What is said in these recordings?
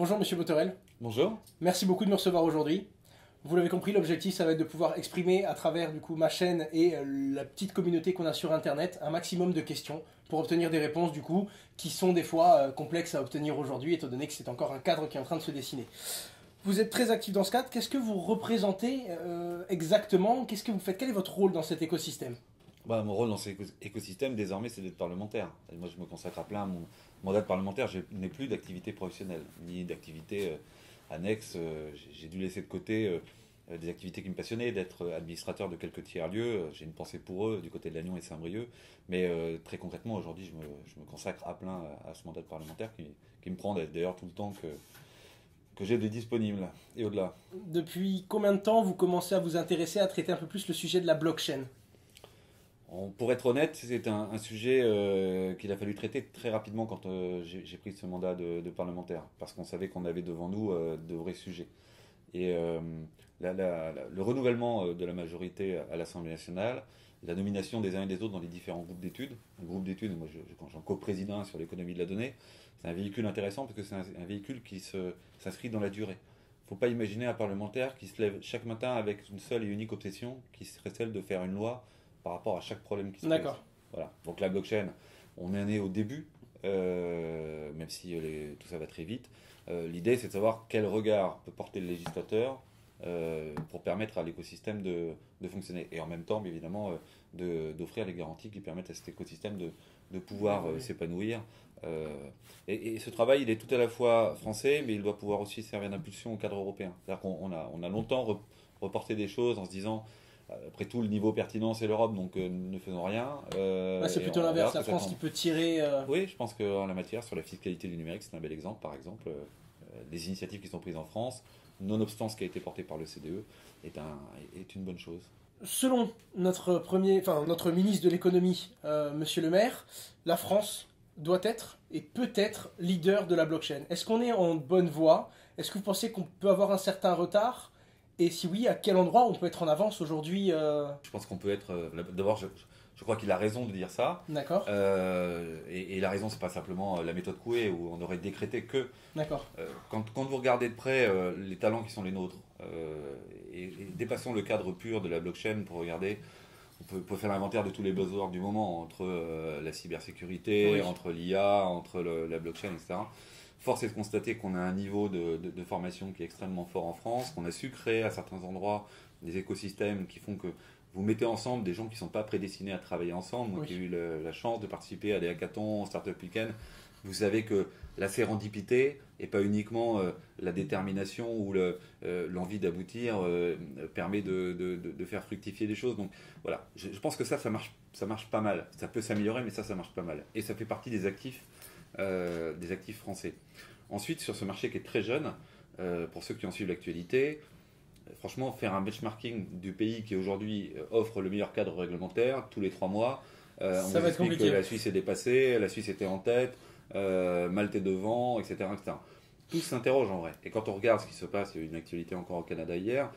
Bonjour Monsieur Boterel, Bonjour. merci beaucoup de me recevoir aujourd'hui. Vous l'avez compris, l'objectif ça va être de pouvoir exprimer à travers ma chaîne et la petite communauté qu'on a sur internet un maximum de questions pour obtenir des réponses qui sont des fois complexes à obtenir aujourd'hui étant donné que c'est encore un cadre qui est en train de se dessiner. Vous êtes très actif dans ce cadre, qu'est-ce que vous représentez exactement? Qu'est-ce que vous faites? Quel est votre rôle dans cet écosystème? Mon rôle dans cet écosystème, désormais, c'est d'être parlementaire. Et moi, je me consacre à plein mon mandat de parlementaire. Je n'ai plus d'activité professionnelle, ni d'activité annexe. J'ai dû laisser de côté des activités qui me passionnaient, d'être administrateur de quelques tiers-lieux. J'ai une pensée pour eux du côté de Lannion et Saint-Brieuc. Mais très concrètement, aujourd'hui, je me consacre à plein à ce mandat de parlementaire qui me prend d'ailleurs tout le temps que j'ai de disponible et au-delà. Depuis combien de temps vous commencez à vous intéresser à traiter un peu plus le sujet de la blockchain? Pour être honnête, c'est un sujet qu'il a fallu traiter très rapidement quand j'ai pris ce mandat de parlementaire, parce qu'on savait qu'on avait devant nous de vrais sujets. Et le renouvellement de la majorité à l'Assemblée nationale, la nomination des uns et des autres dans les différents groupes d'études. Un groupe d'études, moi quand j'en co-président un sur l'économie de la donnée, c'est un véhicule intéressant parce que c'est un véhicule qui s'inscrit dans la durée. Il ne faut pas imaginer un parlementaire qui se lève chaque matin avec une seule et unique obsession, qui serait celle de faire une loi par rapport à chaque problème qui se pose. D'accord. Voilà. Donc la blockchain, on est né au début, même si tout ça va très vite. L'idée, c'est de savoir quel regard peut porter le législateur pour permettre à l'écosystème de fonctionner. Et en même temps, bien évidemment, d'offrir les garanties qui permettent à cet écosystème de pouvoir s'épanouir. Et ce travail, il est tout à la fois français, mais il doit pouvoir aussi servir d'impulsion au cadre européen. C'est-à-dire qu'on a longtemps reporté des choses en se disant... Après tout, le niveau pertinent, c'est l'Europe, donc ne faisons rien. C'est plutôt l'inverse, la France qui peut tirer... Oui, je pense qu'en la matière, sur la fiscalité du numérique, c'est un bel exemple. Par exemple, les initiatives qui sont prises en France, nonobstant ce qui a été porté par le CDE, est une bonne chose. Selon notre ministre de l'économie, Monsieur Le Maire, la France doit être et peut être leader de la blockchain. Est-ce qu'on est en bonne voie? Est-ce que vous pensez qu'on peut avoir un certain retard? Et si oui, à quel endroit on peut être en avance aujourd'hui Je pense qu'on peut être... D'abord, je crois qu'il a raison de dire ça. D'accord. Et la raison, c'est pas simplement la méthode Coué, où on aurait décrété que... D'accord. Quand vous regardez de près les talents qui sont les nôtres, et dépassons le cadre pur de la blockchain pour regarder... On peut faire l'inventaire de tous les buzzwords du moment, entre la cybersécurité, Oui. entre l'IA, entre la blockchain, etc. Force est de constater qu'on a un niveau de formation qui est extrêmement fort en France, qu'on a su créer à certains endroits des écosystèmes qui font que vous mettez ensemble des gens qui ne sont pas prédestinés à travailler ensemble. Moi Oui. qui ai eu la chance de participer à des hackathons, Startup Weekend, vous savez que la sérendipité et pas uniquement la détermination ou l'envie d'aboutir permet de faire fructifier des choses. Donc voilà, je pense que ça marche pas mal. Ça peut s'améliorer, mais ça marche pas mal. Et ça fait partie des actifs français. Ensuite, sur ce marché qui est très jeune, pour ceux qui en suivent l'actualité, franchement, faire un benchmarking du pays qui aujourd'hui offre le meilleur cadre réglementaire tous les 3 mois, on Ça vous va être explique que compliqué. la Suisse est dépassée, la Suisse était en tête, Malte est devant, etc., etc. Tous s'interrogent en vrai. Et quand on regarde ce qui se passe, il y a eu une actualité encore au Canada hier,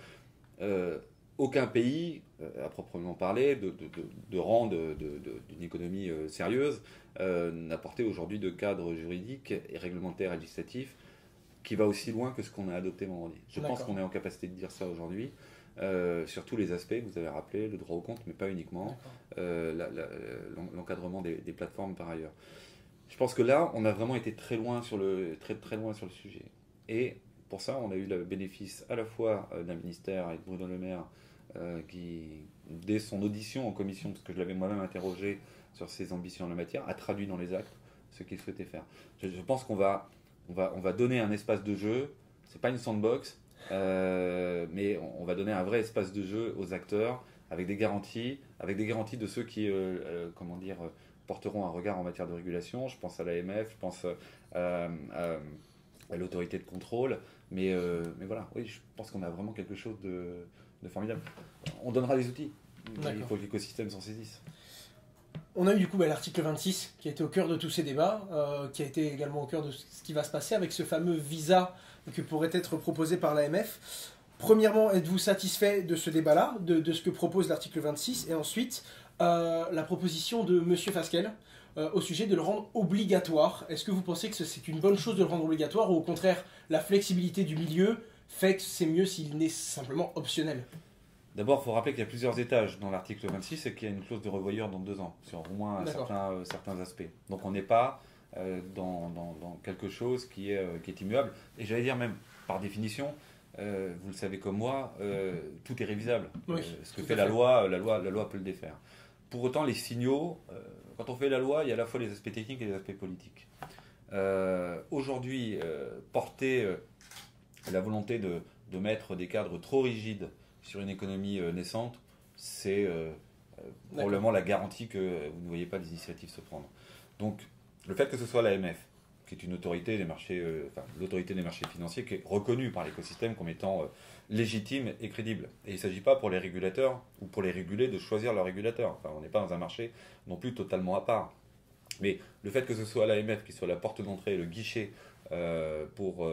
aucun pays, à proprement parler, de rang d'une économie sérieuse, n'a porté aujourd'hui de cadre juridique et réglementaire et législatif qui va aussi loin que ce qu'on a adopté vendredi. Je pense qu'on est en capacité de dire ça aujourd'hui, sur tous les aspects que vous avez rappelé, le droit au compte, mais pas uniquement, l'encadrement des plateformes par ailleurs. Je pense que là, on a vraiment été très loin sur le sujet. Et pour ça, on a eu le bénéfice à la fois d'un ministère avec Bruno Le Maire, qui, dès son audition en commission, parce que je l'avais moi-même interrogé sur ses ambitions en la matière, a traduit dans les actes ce qu'il souhaitait faire. Je pense qu'on va donner un espace de jeu, c'est pas une sandbox, mais on va donner un vrai espace de jeu aux acteurs, avec des garanties de ceux qui, porteront un regard en matière de régulation. Je pense à l'AMF, je pense à l'autorité de contrôle, mais voilà, oui, je pense qu'on a vraiment quelque chose de formidable. On donnera des outils, mais il faut que l'écosystème s'en saisisse. On a eu l'article 26 qui a été au cœur de tous ces débats, qui a été également au cœur de ce qui va se passer avec ce fameux visa que pourrait être proposé par l'AMF. Premièrement, êtes-vous satisfait de ce débat-là, de ce que propose l'article 26? Et ensuite, la proposition de M. Fasquelle au sujet de le rendre obligatoire. Est-ce que vous pensez que c'est une bonne chose de le rendre obligatoire ou au contraire, la flexibilité du milieu fait que c'est mieux s'il n'est simplement optionnel? D'abord, il faut rappeler qu'il y a plusieurs étages dans l'article 26 et qu'il y a une clause de revoyure dans 2 ans, sur au moins certains aspects. Donc on n'est pas dans quelque chose qui est immuable. Et j'allais dire même, par définition, vous le savez comme moi, tout est révisable. Oui, Ce que fait la loi peut le défaire. Pour autant, les signaux, quand on fait la loi, il y a à la fois les aspects techniques et les aspects politiques. Aujourd'hui, porter la volonté de mettre des cadres trop rigides sur une économie naissante, c'est probablement la garantie que vous ne voyez pas les initiatives se prendre. Donc, le fait que ce soit l'AMF, qui est une autorité des marchés, l'autorité des marchés financiers, qui est reconnue par l'écosystème comme étant légitime et crédible. Et il ne s'agit pas pour les régulateurs ou pour les régulés de choisir leur régulateur. Enfin, on n'est pas dans un marché non plus totalement à part. Mais le fait que ce soit l'AMF qui soit la porte d'entrée, le guichet pour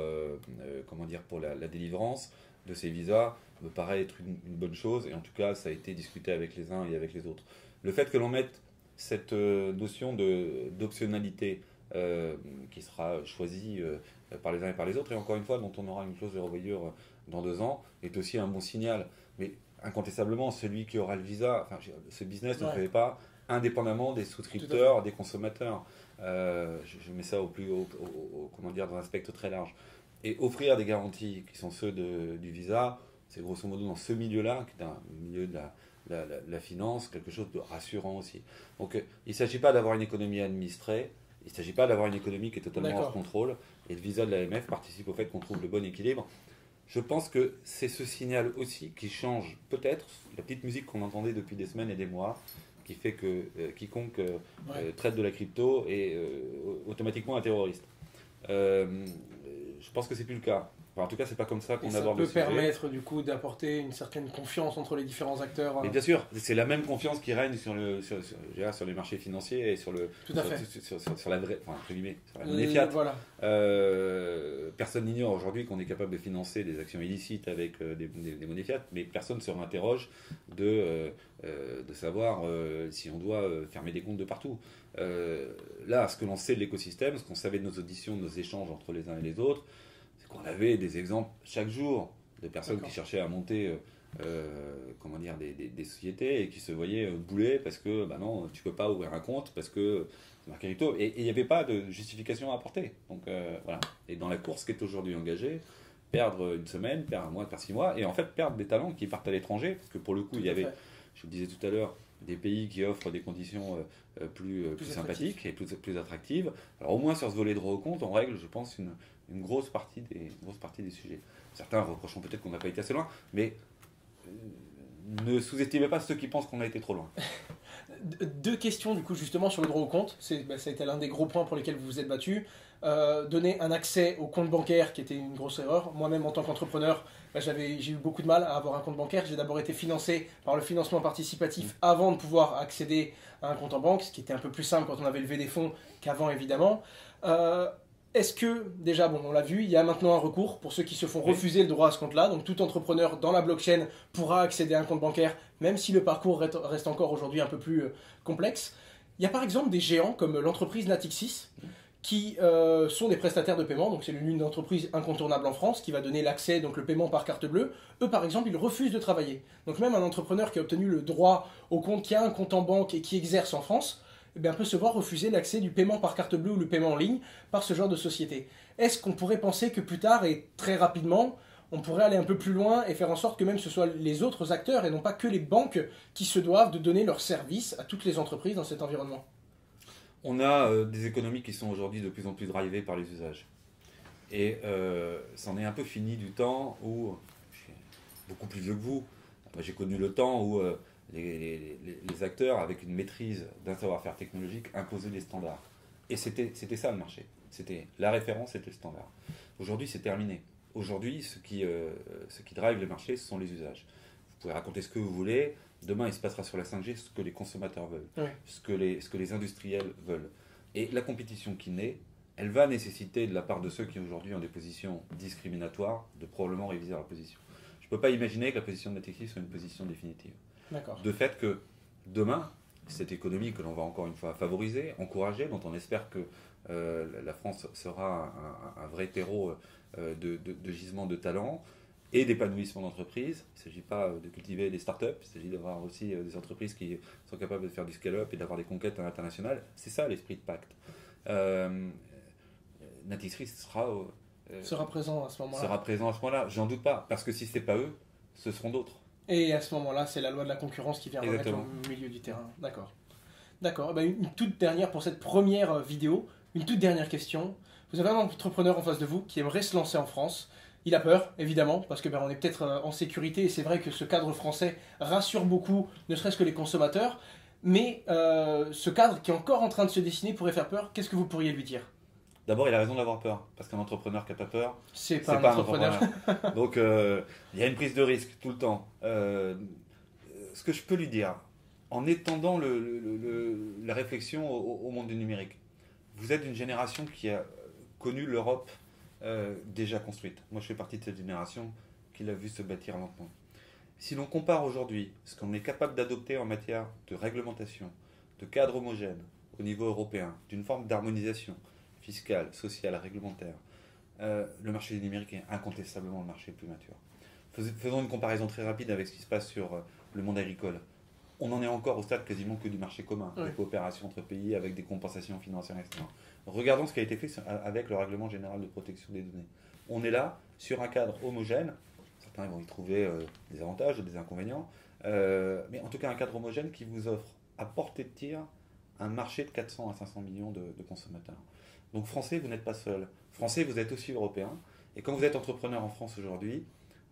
la délivrance de ces visas me paraît être une bonne chose. Et en tout cas, ça a été discuté avec les uns et avec les autres. Le fait que l'on mette cette notion d'optionnalité qui sera choisie par les uns et par les autres, et encore une fois, dont on aura une clause de revoyure dans 2 ans, est aussi un bon signal. Mais incontestablement, celui qui aura le visa, enfin, ce business ne se fait pas indépendamment des souscripteurs, des consommateurs. Je mets ça dans un spectre très large. Et offrir des garanties qui sont ceux du visa, c'est grosso modo dans ce milieu-là, qui est un milieu de la finance, quelque chose de rassurant aussi. Donc il ne s'agit pas d'avoir une économie administrée, il ne s'agit pas d'avoir une économie qui est totalement hors contrôle, et le visa de l'AMF participe au fait qu'on trouve le bon équilibre. Je pense que c'est ce signal aussi qui change peut-être la petite musique qu'on entendait depuis des semaines et des mois, qui fait que quiconque traite de la crypto est automatiquement un terroriste. Je pense que c'est plus le cas. Enfin, en tout cas, c'est pas comme ça qu'on aborde le sujet. Ça peut permettre du coup d'apporter une certaine confiance entre les différents acteurs. Mais bien sûr, c'est la même confiance qui règne sur les marchés financiers et sur la vraie, enfin, entre guillemets, sur la monnaie fiat. Voilà. Personne n'ignore aujourd'hui qu'on est capable de financer des actions illicites avec des monnaies fiat, mais personne ne se réinterroge de savoir si on doit fermer des comptes de partout. Là, ce que l'on sait de l'écosystème, ce qu'on savait de nos auditions, de nos échanges entre les uns et les autres, c'est qu'on avait des exemples chaque jour de personnes qui cherchaient à monter des sociétés et qui se voyaient bouler parce que non, tu peux pas ouvrir un compte parce que c'est marqué crypto. Et il n'y avait pas de justification à apporter. Donc voilà. Et dans la course qui est aujourd'hui engagée, perdre une semaine, perdre un mois, perdre 6 mois, et en fait perdre des talents qui partent à l'étranger, parce que pour le coup, il y avait, je le disais tout à l'heure, des pays qui offrent des conditions plus sympathiques et plus attractives. Alors au moins sur ce volet de droit au compte, on règle, je pense, une grosse partie des sujets. Certains reprocheront peut-être qu'on n'a pas été assez loin, mais ne sous-estimez pas ceux qui pensent qu'on a été trop loin. 2 questions du coup justement sur le droit au compte. Ça a été l'un des gros points pour lesquels vous vous êtes battu. Donner un accès au compte bancaire qui était une grosse erreur. Moi-même en tant qu'entrepreneur, j'ai eu beaucoup de mal à avoir un compte bancaire. J'ai d'abord été financé par le financement participatif avant de pouvoir accéder à un compte en banque, ce qui était un peu plus simple quand on avait levé des fonds qu'avant évidemment. Est-ce que, déjà, on l'a vu, il y a maintenant un recours pour ceux qui se font refuser le droit à ce compte-là. Donc tout entrepreneur dans la blockchain pourra accéder à un compte bancaire, même si le parcours reste encore aujourd'hui un peu plus complexe. Il y a par exemple des géants comme l'entreprise Natixis, qui sont des prestataires de paiement. Donc c'est une entreprise incontournable en France qui va donner l'accès, donc le paiement par carte bleue. Eux, par exemple, ils refusent de travailler. Donc même un entrepreneur qui a obtenu le droit au compte, qui a un compte en banque et qui exerce en France, peut se voir refuser l'accès du paiement par carte bleue ou le paiement en ligne par ce genre de société. Est-ce qu'on pourrait penser que plus tard, et très rapidement, on pourrait aller un peu plus loin et faire en sorte que même ce soit les autres acteurs et non pas que les banques qui se doivent de donner leurs services à toutes les entreprises dans cet environnement? On a des économies qui sont aujourd'hui de plus en plus drivées par les usages. Et c'en est un peu fini du temps où, je suis beaucoup plus vieux que vous, j'ai connu le temps où les acteurs, avec une maîtrise d'un savoir-faire technologique, imposaient des standards. Et c'était ça le marché. C'était la référence, c'était le standard. Aujourd'hui, c'est terminé. Aujourd'hui, ce qui drive le marché, ce sont les usages. Vous pouvez raconter ce que vous voulez. Demain, il se passera sur la 5G ce que les consommateurs veulent, ce que les industriels veulent. Et la compétition qui naît, elle va nécessiter de la part de ceux qui aujourd'hui ont des positions discriminatoires de probablement réviser leur position. Je ne peux pas imaginer que la position de Natixis soit une position définitive. D'accord. De fait que demain, cette économie que l'on va encore une fois favoriser, encourager, dont on espère que la France sera un vrai terreau de gisement de talent et d'épanouissement d'entreprises. Il ne s'agit pas de cultiver des startups, il s'agit d'avoir aussi des entreprises qui sont capables de faire du scale-up et d'avoir des conquêtes internationales. C'est ça l'esprit de pacte. Natixis sera présent à ce moment-là. Sera présent à ce moment-là, j'en doute pas, parce que si ce n'est pas eux, ce seront d'autres. Et à ce moment-là, c'est la loi de la concurrence qui vient remettre au milieu du terrain. D'accord. D'accord. Ben, une toute dernière pour cette première vidéo, une toute dernière question. Vous avez un entrepreneur en face de vous qui aimerait se lancer en France. Il a peur, évidemment, parce que on est peut-être en sécurité et c'est vrai que ce cadre français rassure beaucoup, ne serait-ce que les consommateurs. Mais ce cadre qui est encore en train de se dessiner pourrait faire peur. Qu'est-ce que vous pourriez lui dire ? D'abord, il a raison d'avoir peur, parce qu'un entrepreneur qui n'a pas peur, c'est pas un entrepreneur. Donc, il y a une prise de risque tout le temps. Ce que je peux lui dire, en étendant la réflexion au monde du numérique, vous êtes une génération qui a connu l'Europe déjà construite. Moi, je fais partie de cette génération qui l'a vu se bâtir lentement. Si l'on compare aujourd'hui ce qu'on est capable d'adopter en matière de réglementation, de cadre homogène au niveau européen, d'une forme d'harmonisation fiscale, sociale, réglementaire, le marché du numérique est incontestablement le marché le plus mature. Faisons une comparaison très rapide avec ce qui se passe sur le monde agricole. On en est encore au stade quasiment que du marché commun, des coopérations entre pays avec des compensations financières, etc. Regardons ce qui a été fait avec le règlement général de protection des données. On est là sur un cadre homogène. Certains vont y trouver des avantages ou des inconvénients, mais en tout cas un cadre homogène qui vous offre à portée de tir un marché de 400 à 500 millions de consommateurs. Donc français, vous n'êtes pas seul. Français, vous êtes aussi européen. Et quand vous êtes entrepreneur en France aujourd'hui,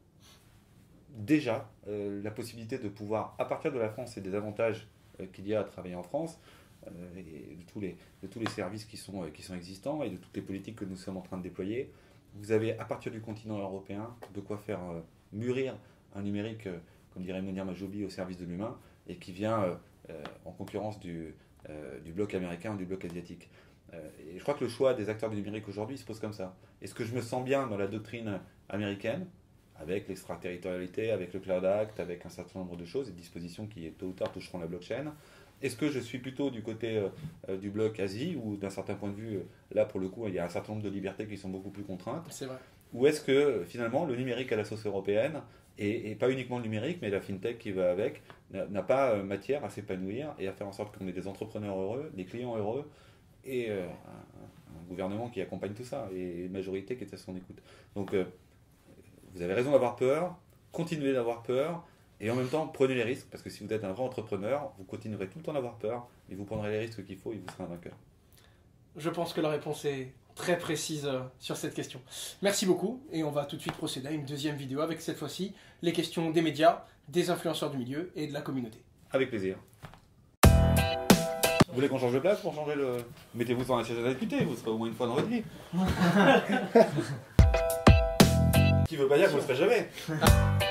déjà, la possibilité de pouvoir, à partir de la France et des avantages qu'il y a à travailler en France, et de tous les services qui sont existants et de toutes les politiques que nous sommes en train de déployer, vous avez, à partir du continent européen, de quoi faire mûrir un numérique, comme dirait Mounir Majoubi, au service de l'humain, et qui vient en concurrence du bloc américain ou du bloc asiatique. Et je crois que le choix des acteurs du numérique aujourd'hui se pose comme ça. Est-ce que je me sens bien dans la doctrine américaine, avec l'extraterritorialité, avec le Cloud Act, avec un certain nombre de choses et de dispositions qui tôt ou tard toucheront la blockchain? Est-ce que je suis plutôt du côté du bloc Asie, où d'un certain point de vue, là pour le coup, il y a un certain nombre de libertés qui sont beaucoup plus contraintes? C'est vrai. Ou est-ce que finalement le numérique à la sauce européenne, et pas uniquement le numérique, mais la fintech qui va avec, n'a pas matière à s'épanouir et à faire en sorte qu'on ait des entrepreneurs heureux, des clients heureux, et un gouvernement qui accompagne tout ça, et une majorité qui est à son écoute. Donc vous avez raison d'avoir peur, continuez d'avoir peur, et en même temps prenez les risques, parce que si vous êtes un vrai entrepreneur, vous continuerez tout le temps d'avoir peur, mais vous prendrez les risques qu'il faut et vous serez un vainqueur. Je pense que la réponse est très précise sur cette question. Merci beaucoup, et on va tout de suite procéder à une deuxième vidéo avec cette fois-ci les questions des médias, des influenceurs du milieu et de la communauté. Avec plaisir. Vous voulez qu'on change de place pour changer le... Mettez-vous sur un siège à discuter, vous serez au moins une fois dans votre vie. Qui veut pas dire que vous ne serez jamais.